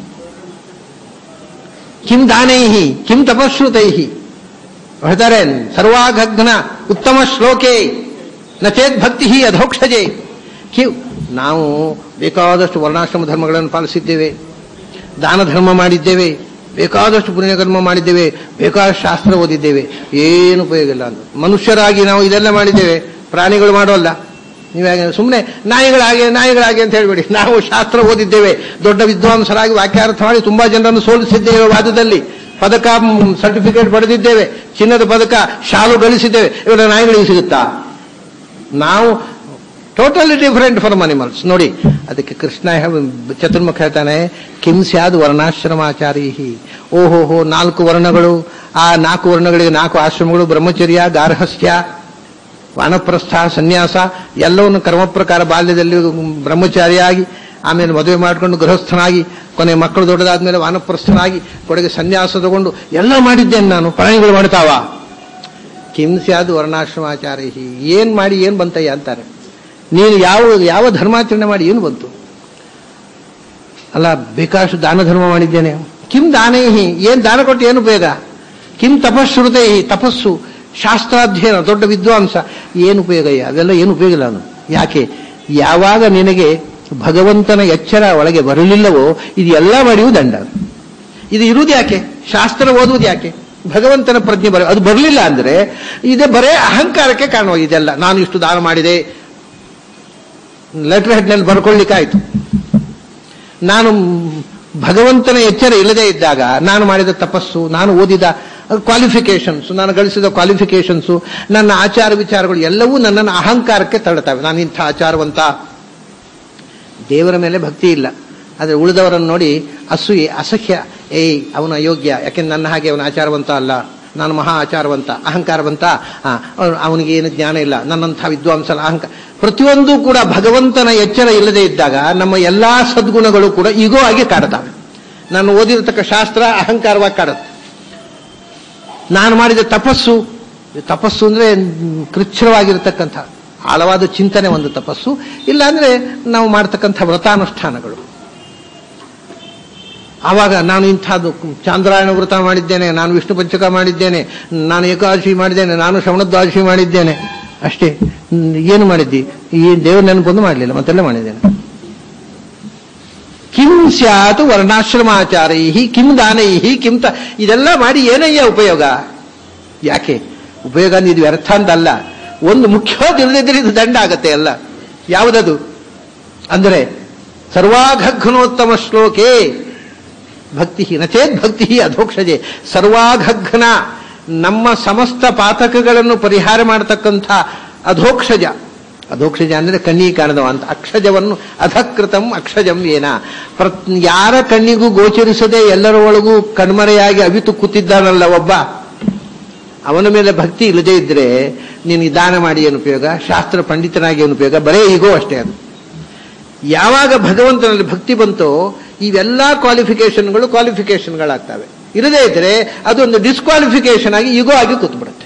ಕಿಂ ದಾನೈಹಿ, ಕಿಂ ತಪಶ್ರುತೈಹಿ. ಹೇಳ್ತಾರೆ ಸರ್ವಾಘಗ್ನ ಉತ್ತಮ ಶ್ಲೋಕೆ ನ ಚೇತ್ ಭಕ್ತಿ ಅಧೋಕ್ಷಜೆ. ನಾವು ಬೇಕಾದಷ್ಟು ವರ್ಣಾಶ್ರಮ ಧರ್ಮಗಳನ್ನು ಪಾಲಿಸಿದ್ದೇವೆ, ದಾನ ಧರ್ಮ ಮಾಡಿದ್ದೇವೆ, ಬೇಕಾದಷ್ಟು ಪುಣ್ಯಕರ್ಮ ಮಾಡಿದ್ದೇವೆ, ಬೇಕಾದಷ್ಟು ಶಾಸ್ತ್ರ ಓದಿದ್ದೇವೆ, ಏನು ಉಪಯೋಗ ಇಲ್ಲ ಅಂತ. ಮನುಷ್ಯರಾಗಿ ನಾವು ಇದೆಲ್ಲ ಮಾಡಿದ್ದೇವೆ, ಪ್ರಾಣಿಗಳು ಮಾಡೋಲ್ಲ. ನೀವ್ಯಾಗ ಸುಮ್ಮನೆ ನಾಯಿಗಳಾಗೆ ಅಂತ ಹೇಳ್ಬೇಡಿ. ನಾವು ಶಾಸ್ತ್ರ ಓದಿದ್ದೇವೆ, ದೊಡ್ಡ ವಿದ್ವಾಂಸರಾಗಿ ವಾಕ್ಯಾರ್ಥ ಮಾಡಿ ತುಂಬಾ ಜನರನ್ನು ಸೋಲಿಸಿದ್ದೇವೆ, ವಾದದಲ್ಲಿ ಪದಕ ಸರ್ಟಿಫಿಕೇಟ್ ಪಡೆದಿದ್ದೇವೆ, ಚಿನ್ನದ ಪದಕ, ಶಾಲು ಗಳಿಸಿದ್ದೇವೆ. ಇವೆಲ್ಲ ನಾಯಿಗಳಿಗೆ ಸಿಗುತ್ತಾ? ನಾವು ಟೋಟಲಿ ಡಿಫರೆಂಟ್ ಫ್ರಮ್ ಅನಿಮಲ್ಸ್. ನೋಡಿ, ಅದಕ್ಕೆ ಕೃಷ್ಣ ಚತುರ್ಮುಖ ಹೇಳ್ತಾನೆ, ಕಿಂ ಸ್ಯಾದ್ ವರ್ಣಾಶ್ರಮಾಚಾರಿ. ಓಹೋಹೋ, 4 ವರ್ಣಗಳು. ಆ 4 ವರ್ಣಗಳಿಗೆ 4 ಆಶ್ರಮಗಳು: ಬ್ರಹ್ಮಚರ್ಯ, ಗಾರ್ಹಸ್ಥ್ಯ, ವಾನಪ್ರಸ್ಥ, ಸನ್ಯಾಸ. ಎಲ್ಲವನ್ನು ಕರ್ಮ ಪ್ರಕಾರ ಬಾಲ್ಯದಲ್ಲಿ ಬ್ರಹ್ಮಚಾರಿಯಾಗಿ, ಆಮೇಲೆ ಮದುವೆ ಮಾಡಿಕೊಂಡು ಗೃಹಸ್ಥನಾಗಿ, ಕೊನೆ ಮಕ್ಕಳು ದೊಡ್ಡದಾದ್ಮೇಲೆ ವಾನಪ್ರಸ್ಥನಾಗಿ, ಕೊನೆಗೆ ಸನ್ಯಾಸ ತಗೊಂಡು ಎಲ್ಲ ಮಾಡಿದ್ದೇನೆ ನಾನು. ಪ್ರಾಣಿಗಳು ಮಾಡ್ತಾವ? ಕಿಂ ಸ್ಯಾದ್ ವರ್ಣಾಶ್ರಮಾಚಾರಿ. ಏನ್ ಮಾಡಿ ಏನ್ ಬಂತಯ್ಯ ಅಂತಾರೆ. ನೀನು ಯಾವ ಧರ್ಮಾಚರಣೆ ಮಾಡಿ ಏನು ಬಂತು? ಅಲ್ಲ, ಬೇಕಾಷ್ಟು ದಾನ ಧರ್ಮ ಮಾಡಿದ್ದೇನೆ. ಕಿಂ ದಾನೈಹಿ, ಏನ್ ದಾನ ಕೊಟ್ಟು ಏನು ಉಪಯೋಗ? ಕಿಂ ತಪಶ್ರುತೈಹಿ, ತಪಸ್ಸು, ಶಾಸ್ತ್ರಾಧ್ಯಯನ, ದೊಡ್ಡ ವಿದ್ವಾಂಸ, ಏನು ಉಪಯೋಗಯ್ಯ? ಅದೆಲ್ಲ ಏನು ಉಪಯೋಗ ಇಲ್ಲ. ನಾನು ಯಾಕೆ? ಯಾವಾಗ ನಿನಗೆ ಭಗವಂತನ ಎಚ್ಚರ ಒಳಗೆ ಬರಲಿಲ್ಲವೋ ಇದೆಲ್ಲ ಮಾಡಿಯೂ ದಂಡ. ಇದು ಇರುವುದು ಯಾಕೆ? ಶಾಸ್ತ್ರ ಓದುವುದು ಯಾಕೆ? ಭಗವಂತನ ಪ್ರಜ್ಞೆ ಅದು ಬರಲಿಲ್ಲ ಅಂದ್ರೆ ಇದೇ ಬರೇ ಅಹಂಕಾರಕ್ಕೆ ಕಾರಣವಾಗಿದೆಲ್ಲ. ನಾನು ಇಷ್ಟು ದಾನ ಮಾಡಿದೆ, ಲೆಟರ್ ಹೆಡ್ನಲ್ಲಿ ಬರ್ಕೊಳ್ಳಿಕ್ಕಾಯ್ತು. ನಾನು ಭಗವಂತನ ಎಚ್ಚರ ಇಲ್ಲದೆ ಇದ್ದಾಗ ನಾನು ಮಾಡಿದ ತಪಸ್ಸು, ನಾನು ಓದಿದ ಕ್ವಾಲಿಫಿಕೇಶನ್ಸ್, ನಾನು ಗಳಿಸಿದ ಕ್ವಾಲಿಫಿಕೇಶನ್ಸು, ನನ್ನ ಆಚಾರ ವಿಚಾರಗಳು ಎಲ್ಲವೂ ನನ್ನನ್ನು ಅಹಂಕಾರಕ್ಕೆ ತಳ್ಳುತ್ತವೆ. ನಾನು ಇಂಥ ಆಚಾರವಂತ. ದೇವರ ಮೇಲೆ ಭಕ್ತಿ ಇಲ್ಲ, ಆದರೆ ಉಳಿದವರನ್ನು ನೋಡಿ ಅಸೂಯೆ, ಅಸಹ್ಯ. ಅವನ ಅಯೋಗ್ಯ, ಯಾಕೆಂದ್ರೆ ನನ್ನ ಹಾಗೆ ಅವನ ಆಚಾರವಂತ ಅಲ್ಲ, ನಾನು ಮಹಾ ಆಚಾರವಂತ, ಅಹಂಕಾರವಂತ, ಅವನಿಗೆ ಏನು ಜ್ಞಾನ ಇಲ್ಲ, ನನ್ನಂಥ ವಿದ್ವಾಂಸನ ಅಹಂಕಾರ. ಪ್ರತಿಯೊಂದು ಕೂಡ ಭಗವಂತನ ಎಚ್ಚರ ಇಲ್ಲದೆ ಇದ್ದಾಗ ನಮ್ಮ ಎಲ್ಲಾ ಸದ್ಗುಣಗಳು ಕೂಡ ಈಗೋ ಆಗಿ ಕಾಡುತ್ತವೆ. ನಾನು ಓದಿರತಕ್ಕ ಶಾಸ್ತ್ರ ಅಹಂಕಾರವಾಗಿ ಕಾಡುತ್ತೆ. ನಾನು ಮಾಡಿದ ತಪಸ್ಸು ಅಂದ್ರೆ ಕೃಚ್ಛ್ರವಾಗಿರತಕ್ಕಂಥ ಆಳವಾದ ಚಿಂತನೆ ಒಂದು ತಪಸ್ಸು. ಇಲ್ಲಾಂದ್ರೆ ನಾವು ಮಾಡ್ತಕ್ಕಂಥ ವ್ರತಾನುಷ್ಠಾನಗಳು. ಆವಾಗ ನಾನು ಇಂಥದ್ದು ಚಾಂದ್ರಾಯಣ ವ್ರತ ಮಾಡಿದ್ದೇನೆ, ನಾನು ವಿಷ್ಣು ಪಂಚಕ ಮಾಡಿದ್ದೇನೆ, ನಾನು ಏಕಾದಶಿ ಮಾಡಿದ್ದೇನೆ, ನಾನು ಶ್ರವಣದ್ವಾದಶಿ ಮಾಡಿದ್ದೇನೆ, ಅಷ್ಟೇ. ಏನು ಮಾಡಿದ್ದಿ? ಈ ದೇವ್ರ ನೆನಪೊಂದು ಮಾಡಲಿಲ್ಲ, ಮತ್ತೆಲ್ಲ ಮಾಡಿದ್ದೇನೆ. ಕಿಂ ಸ್ಯಾತ್ ವರ್ಣಾಶ್ರಮಾಚಾರೈ ಕಿಂ ದಾನೈ ಕಿಂ ಇದೆಲ್ಲ ಮಾಡಿ ಏನಯ್ಯ ಉಪಯೋಗ? ಯಾಕೆ ಉಪಯೋಗ? ಇದು ವ್ಯರ್ಥ ಅಂತಲ್ಲ. ಒಂದು ಮುಖ್ಯವಾದ ಇಲ್ಲದಿದ್ರೆ ಇದು ದಂಡ ಆಗತ್ತೆ ಅಲ್ಲ. ಯಾವುದದು ಅಂದರೆ ಸರ್ವಾಘಘ್ನೋತ್ತಮ ಶ್ಲೋಕೆ ಭಕ್ತಿ ನಚೇತ್ ಭಕ್ತಿ ಅಧೋಕ್ಷಜೆ. ಸರ್ವಾಘಘ್ನ, ನಮ್ಮ ಸಮಸ್ತ ಪಾತಕಗಳನ್ನು ಪರಿಹಾರ ಮಾಡತಕ್ಕಂಥ ಅಧೋಕ್ಷಜ. ಅಧೋಕ್ಷಜ ಅಂದರೆ ಕಣ್ಣಿಗೆ ಕಾಣದವ ಅಂತ. ಅಕ್ಷಜವನ್ನು ಅಧಕೃತಂ ಅಕ್ಷಜಂ ಏನ. ಯಾರ ಕಣ್ಣಿಗೂ ಗೋಚರಿಸದೆ ಎಲ್ಲರ ಒಳಗೂ ಕಣ್ಮರೆಯಾಗಿ ಅವಿತು ಕೂತಿದ್ದಾನಲ್ಲ ಒಬ್ಬ, ಅವನ ಮೇಲೆ ಭಕ್ತಿ ಇಲ್ಲದೇ ಇದ್ರೆ ನೀನು ದಾನ ಮಾಡಿ ಏನು ಉಪಯೋಗ? ಶಾಸ್ತ್ರ ಪಂಡಿತನಾಗಿ ಏನು ಉಪಯೋಗ? ಬರೇ ಈಗೋ ಅಷ್ಟೇ ಅದು. ಯಾವಾಗ ಭಗವಂತನಲ್ಲಿ ಭಕ್ತಿ ಬಂತೋ ಇವೆಲ್ಲ ಕ್ವಾಲಿಫಿಕೇಶನ್ಗಳಾಗ್ತವೆ. ಇರದೇ ಇದ್ರೆ ಅದೊಂದು ಡಿಸ್ಕ್ವಾಲಿಫಿಕೇಶನ್ ಆಗಿ ಈಗೋ ಆಗಿ ಕೂತ್ಬಿಡುತ್ತೆ.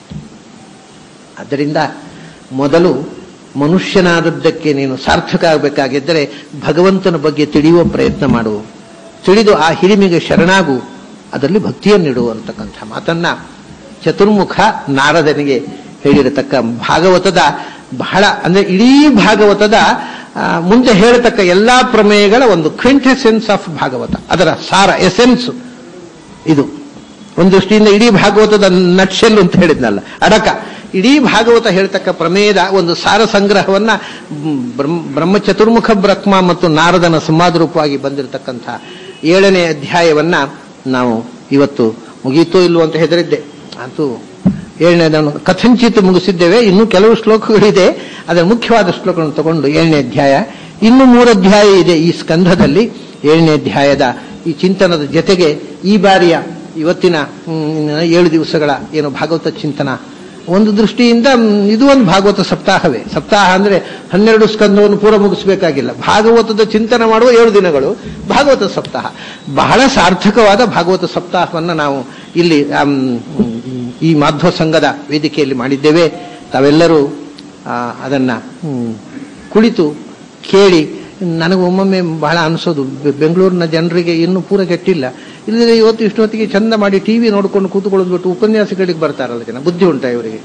ಆದ್ದರಿಂದ ಮೊದಲು ಮನುಷ್ಯನಾದದ್ದಕ್ಕೆ ನೀನು ಸಾರ್ಥಕ ಆಗಬೇಕಾಗಿದ್ದರೆ ಭಗವಂತನ ಬಗ್ಗೆ ತಿಳಿಯುವ ಪ್ರಯತ್ನ ಮಾಡು. ತಿಳಿದು ಆ ಹಿರಿಮೆಗೆ ಶರಣಾಗು, ಅದರಲ್ಲಿ ಭಕ್ತಿಯನ್ನಿಡು ಅಂತಕ್ಕಂಥ ಮಾತನ್ನ ಚತುರ್ಮುಖ ನಾರದನಿಗೆ ಹೇಳಿರತಕ್ಕ ಭಾಗವತದ ಬಹಳ ಅಂದ್ರೆ ಇಡೀ ಭಾಗವತದ ಮುಂದೆ ಹೇಳತಕ್ಕ ಎಲ್ಲಾ ಪ್ರಮೇಯಗಳ ಒಂದು ಕ್ವಿಂಟೆಸೆನ್ಸ್ ಆಫ್ ಭಾಗವತ, ಅದರ ಸಾರ, ಎಸೆನ್ಸ್ ಇದು. ಒಂದು ದೃಷ್ಟಿಯಿಂದ ಇಡೀ ಭಾಗವತದ ನಟ್ಶೆಲ್ ಅಂತ ಹೇಳಿದ್ನಲ್ಲ, ಅಡಕ. ಇಡೀ ಭಾಗವತ ಹೇಳ್ತಕ್ಕ ಪ್ರಮೇಯದ ಒಂದು ಸಾರ ಸಂಗ್ರಹವನ್ನ ಬ್ರಹ್ಮ ಚತುರ್ಮುಖ ಬ್ರಹ್ಮ ಮತ್ತು ನಾರದನ ಸಂವಾದ ರೂಪವಾಗಿ ಬಂದಿರತಕ್ಕಂಥ 7ನೇ ಅಧ್ಯಾಯವನ್ನ ನಾವು ಇವತ್ತು ಮುಗೀತೋ ಇಲ್ಲೋ ಅಂತ ಹೆದರಿದ್ದೆ. ಅಂತೂ 7ನೇದನ್ನು ಕಥಂಚಿತ್ ಮುಗಿಸಿದ್ದೇವೆ. ಇನ್ನೂ ಕೆಲವು ಶ್ಲೋಕಗಳಿದೆ, ಅದರ ಮುಖ್ಯವಾದ ಶ್ಲೋಕಗಳನ್ನು ತಗೊಂಡು 7ನೇ ಅಧ್ಯಾಯ, ಇನ್ನು 3 ಅಧ್ಯಾಯ ಇದೆ ಈ ಸ್ಕಂಧದಲ್ಲಿ. 7ನೇ ಅಧ್ಯಾಯದ ಈ ಚಿಂತನದ ಜೊತೆಗೆ ಈ ಬಾರಿಯ ಇವತ್ತಿನ 7 ದಿವಸಗಳ ಏನು ಭಾಗವತ ಚಿಂತನ, ಒಂದು ದೃಷ್ಟಿಯಿಂದ ಇದು ಒಂದು ಭಾಗವತ ಸಪ್ತಾಹವೇ. ಸಪ್ತಾಹ ಅಂದ್ರೆ 12 ಸ್ಕಂಧವನ್ನು ಪೂರ ಮುಗಿಸಬೇಕಾಗಿಲ್ಲ. ಭಾಗವತದ ಚಿಂತನೆ ಮಾಡುವ 7 ದಿನಗಳು ಭಾಗವತ ಸಪ್ತಾಹ. ಬಹಳ ಸಾರ್ಥಕವಾದ ಭಾಗವತ ಸಪ್ತಾಹವನ್ನು ನಾವು ಇಲ್ಲಿ ಈ ಮಾಧ್ವ ಸಂಘದ ವೇದಿಕೆಯಲ್ಲಿ ಮಾಡಿದ್ದೇವೆ. ತಾವೆಲ್ಲರೂ ಅದನ್ನ ಕುಳಿತು ಕೇಳಿ. ನನಗೆ ಒಮ್ಮೊಮ್ಮೆ ಬಹಳ ಅನಿಸೋದು, ಬೆಂಗಳೂರಿನ ಜನರಿಗೆ ಇನ್ನೂ ಪೂರ ಕೆಟ್ಟಿಲ್ಲ. ಇಲ್ಲದ್ರೆ ಇವತ್ತು ಇಷ್ಟೊತ್ತಿಗೆ ಚಂದ ಮಾಡಿ ಟಿವಿ ನೋಡ್ಕೊಂಡು ಕೂತ್ಕೊಳ್ಳೋದು ಬಿಟ್ಟು ಉಪನ್ಯಾಸಗಳಿಗೆ ಬರ್ತಾರಲ್ಲ ಜನ. ಬುದ್ಧಿ ಉಂಟಾ ಇವರಿಗೆ?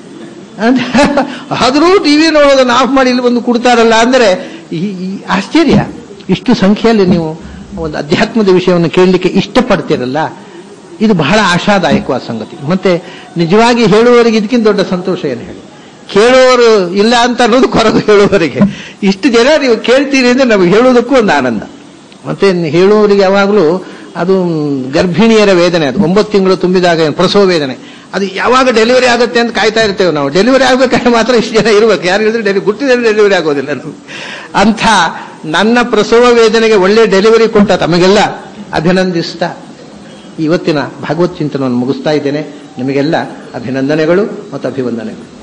ಆದರೂ ಟಿವಿ ನೋಡೋದನ್ನು ಆಫ್ ಮಾಡಿ ಇಲ್ಲಿ ಬಂದು ಕೊಡ್ತಾರಲ್ಲ ಅಂದರೆ ಈ ಆಶ್ಚರ್ಯ. ಇಷ್ಟು ಸಂಖ್ಯೆಯಲ್ಲಿ ನೀವು ಒಂದು ಅಧ್ಯಾತ್ಮದ ವಿಷಯವನ್ನು ಕೇಳಲಿಕ್ಕೆ ಇಷ್ಟಪಡ್ತೀರಲ್ಲ, ಇದು ಬಹಳ ಆಶಾದಾಯಕವಾದ ಸಂಗತಿ. ಮತ್ತೆ ನಿಜವಾಗಿ ಹೇಳುವವರಿಗೆ ಇದಕ್ಕಿಂತ ದೊಡ್ಡ ಸಂತೋಷ ಏನು ಹೇಳಿ? ಕೇಳುವವರು ಇಲ್ಲ ಅಂತ ಅನ್ನೋದು ಕೊರಗು ಹೇಳುವವರಿಗೆ. ಇಷ್ಟು ಜನ ನೀವು ಕೇಳ್ತೀರಿ ಅಂದ್ರೆ ನಮಗೆ ಹೇಳುವುದಕ್ಕೂ ಒಂದು ಆನಂದ. ಮತ್ತೆ ಹೇಳುವವರಿಗೆ ಯಾವಾಗಲೂ ಅದು ಗರ್ಭಿಣಿಯರ ವೇದನೆ, ಅದು 9 ತಿಂಗಳು ತುಂಬಿದಾಗ ಪ್ರಸವ ವೇದನೆ, ಅದು ಯಾವಾಗ ಡೆಲಿವರಿ ಆಗುತ್ತೆ ಅಂತ ಕಾಯ್ತಾ ಇರ್ತೇವೆ ನಾವು. ಡೆಲಿವರಿ ಆಗ್ಬೇಕಾದ್ರೆ ಮಾತ್ರ ಇಷ್ಟು ಜನ ಇರ್ಬೇಕು. ಯಾರು ಹೇಳಿದ್ರೆ ಗುಟ್ಟಿದಲ್ಲಿ ಡೆಲಿವರಿ ಆಗೋದಿಲ್ಲ. ಅಂಥ ನನ್ನ ಪ್ರಸವ ವೇದನೆಗೆ ಒಳ್ಳೆ ಡೆಲಿವರಿ ಕೊಟ್ಟ ತಮಗೆಲ್ಲ ಅಭಿನಂದಿಸ್ತಾ ಇವತ್ತಿನ ಭಾಗವತ್ ಚಿಂತನವನ್ನು ಮುಗಿಸ್ತಾ ಇದ್ದೇನೆ. ನಿಮಗೆಲ್ಲ ಅಭಿನಂದನೆಗಳು ಮತ್ತು ಅಭಿವಂದನೆಗಳು.